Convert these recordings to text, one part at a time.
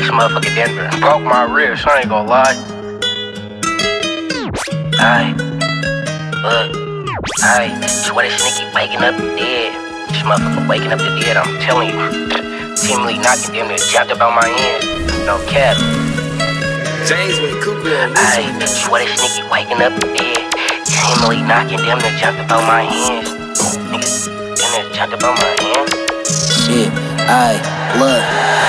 This motherfucker Denver broke my wrist, I ain't gonna lie. Swear this nigga waking up the dead. This motherfucker waking up the dead, I'm telling you. Team Lee knocking them that jumped up on my hand. No cap. James with Cooper on this one. Swear this nigga waking up the dead. Team Lee knocking them that jumped up on my hands. Niggas, them that jumped up on my hands. Shit, look,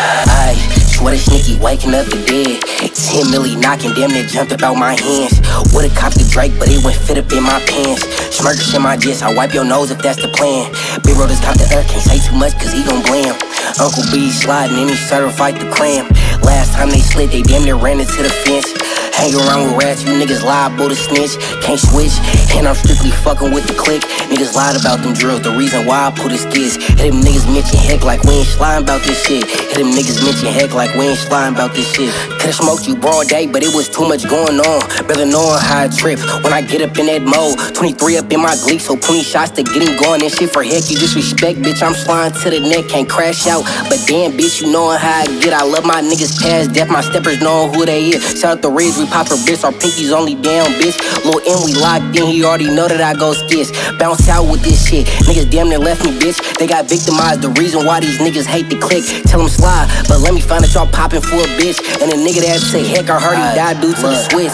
swear this nigga waking up the dead. 10 milli knocking, damn near jumped up out my hands. Would've copped the Drake, but it went fit up in my pants. Smirkish in my jets, I wipe your nose if that's the plan. Big bro just copped the earth, can't say too much cause he gon' blam. Uncle B sliding and he certified the cram. Last time they slid, they damn near ran into the fence. Hang around with rats, you niggas liable to snitch. Can't switch, and I'm strictly fucking with the clique. Niggas lied about them drills, the reason why I put a skis. Hit them niggas mention heck like we ain't slime about this shit. Hit them niggas mention heck like we ain't slime about this shit. Could've smoked you broad day, but it was too much going on. Better knowing how I trip when I get up in that mode. 23 up in my gleek, so 20 shots to get him going. And shit for heck, you disrespect, bitch, I'm sliding to the neck, can't crash out. But damn, bitch, you knowin' how I get. I love my niggas past death, my steppers knowin' who they is. Shout out the Riz, we pop her bitch, our pinkies only down, bitch. Lil' M, we locked in, he already know that I go skits. Bounce out with this shit, niggas damn near left me, bitch. They got victimized, the reason why these niggas hate the click. Tell them slide, but let me find out y'all poppin' for a bitch. And a nigga that say, heck, I heard he died due to the switch.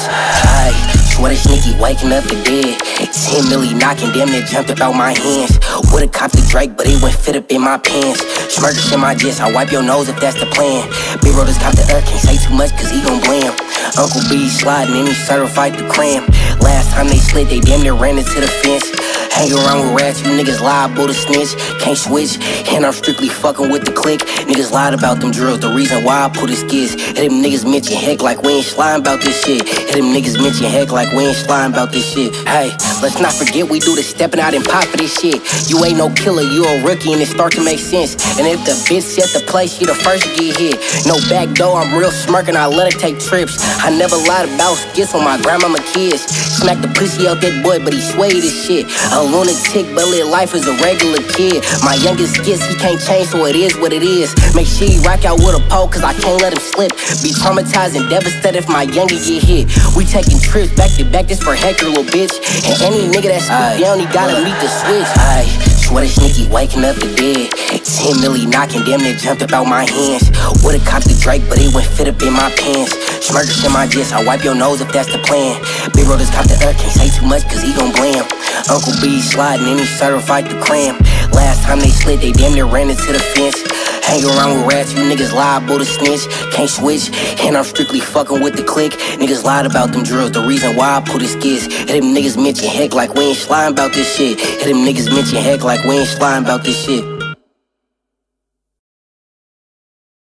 Swear this nigga waking up the dead. 10 milli knocking, damn near jumped up out my hands. Would've copped the Drake, but it went fit up in my pants. Smirkish in my jets, I wipe your nose if that's the plan. Big bro just copped the earth, can't say too much cause he gon' blam. Uncle B sliding and he certified the cram. Last time they slid, they damn near ran into the fence. Hang around with rats, you niggas liable to snitch. Can't switch, and I'm strictly fucking with the clique. Niggas lied about them drills, the reason why I put a skis. Hit them niggas mention heck like we ain't slime about this shit. Hit them niggas mention heck like we ain't slime about this shit. Hey, let's not forget we do the stepping out and pop for this shit. You ain't no killer, you a rookie and it start to make sense. And if the bitch set the place, she the first to get hit. No back door, I'm real smirking, I let her take trips. I never lied about skits on my grandmama kids. Smack the pussy out that boy, but he swayed his shit. A lunatic, but live life as a regular kid. My youngest skits, he can't change, so it is what it is. Make sure you rock out with a pole, cause I can't let him slip. Be traumatized and devastated if my youngest get hit. We taking trips back to back, this for Hector, little bitch. And any nigga that spit down, he gotta meet the switch. Swear this nigga waking up the dead. 10 milli knocking, damn near jumped up out my hands. Would've copped the Drake, but it went fit up in my pants. Smirkish in my jets, I wipe your nose if that's the plan. Big bro just copped the earth, can't say too much cause he gon' blam. Uncle B sliding and he certified the cram. Last time they slid, they damn near ran into the fence. Hang around with rats, you niggas liable to snitch. Can't switch, and I'm strictly fucking with the clique. Niggas lied about them drills, the reason why I put a skis. Hit them niggas mention heck like we ain't slime about this shit. Hit them niggas mention heck like we ain't slime about this shit.